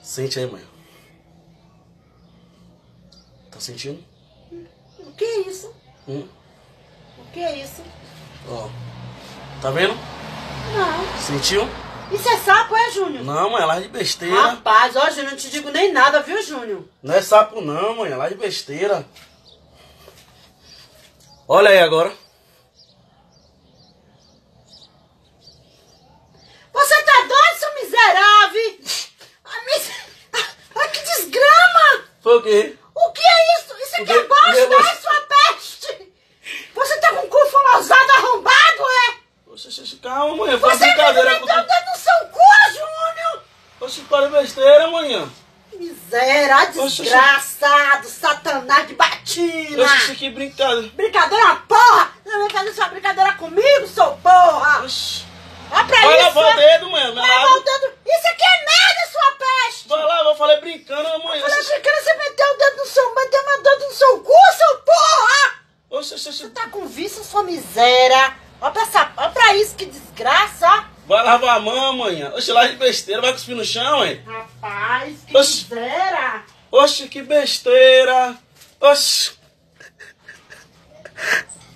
Sente aí, mãe. Tá sentindo? O que é isso? O que é isso? Ó. Tá vendo? Não. Sentiu? Isso é sapo, é, Júnior? Não, mãe, é lá de besteira. Rapaz, ó, Júnior, não te digo nem nada, viu, Júnior? Não é sapo não, mãe, é lá de besteira. Olha aí agora. Você tá doido, seu miserável? Ai, que desgrama! Foi o quê? O que é isso? Isso aqui é bosta, é sua peste! Você tá com o cu folosado arrombado, é? Oxe, calma, mãe, foi Você brincadeira. meteu o dedo no seu cu, Júnior! Oxe, para de besteira, manhã. Miséria, desgraçado, satanás de batina! Oxe, que brincadeira. Brincadeira, porra! Não vai fazer sua brincadeira comigo, seu porra! Oxe. Olha pra Vai isso! lavar o dedo, mãe. Vai lavar o dedo! Isso aqui é merda, sua peste! Vai lá, eu falei brincando, mãe. Falei brincando, você meteu o dedo no seu... Meteu meu dedo no seu cu, seu porra! Oxe. Você tá com vício, sua miséria! Olha pra isso, que desgraça, ó! Vai lavar a mão, manhã. Oxe, lá de besteira, vai cuspir no chão, hein? Rapaz, que miséria! Oxe, que besteira. Oxe.